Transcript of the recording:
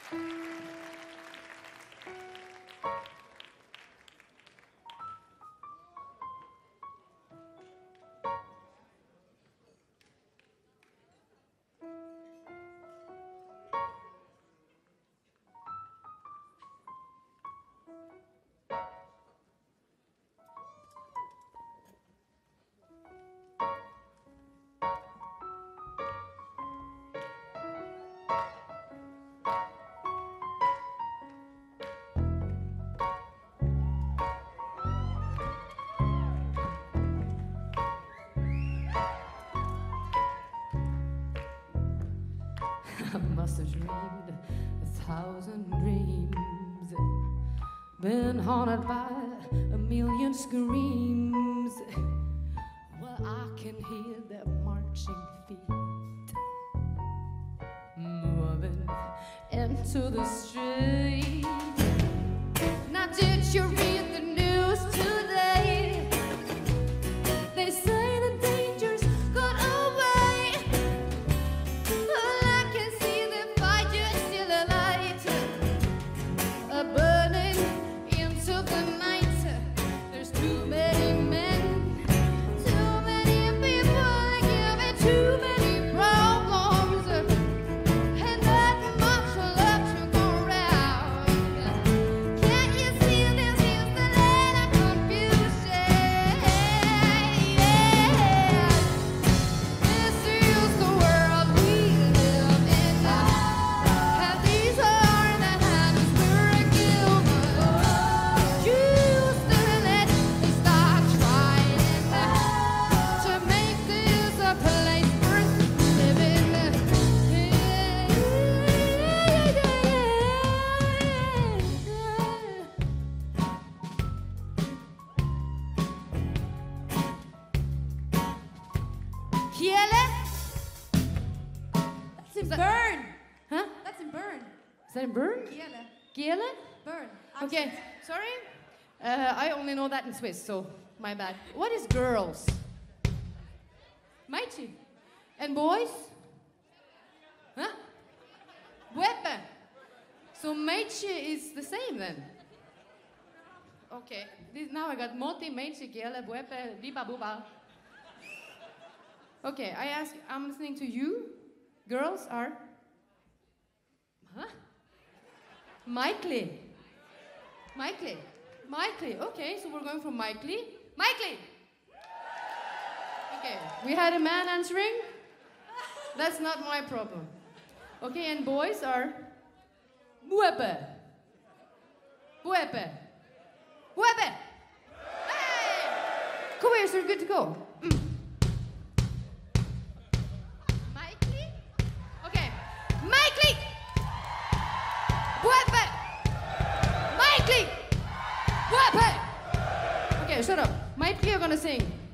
I must have dreamed 1,000 dreams, been haunted by 1,000,000 screams. Well, I can hear their marching feet moving into the street. Now, did you read the news today? They say the danger's gone away. Well, I can see the fire still alight, burning into the night. There's too many men, too many people giving too many problems, and not much love to go around. Can't you see this is the land of confusion? This is the world we live in, and these are the hands we're given. You still let me start trying to make this a place worth living. Kiele? That's in Bern. Huh? That's in Bern. Is that in Bern? Kiele. Kiele? Bern. Okay, sorry. I only know that in Swiss, so my bad. What is girls? Meitje. And boys? Huh? Weppe. So meitje is the same then? Okay, now I got moti, meitje, kiele, weppe, biba, buba. Okay, I'm listening to you. Girls are? Huh? Mikely. Mikely. Mikely. Okay, so we're going from Mikely. Mikely! Okay, we had a man answering. That's not my problem. Okay, and boys are? Buepe. Buepe. Buepe! Hey! Come here, so we're good to go. Mikely? Okay. Mikely! Buepe! Mikely! Buepe! Okay, shut up. Mikely, you're gonna sing.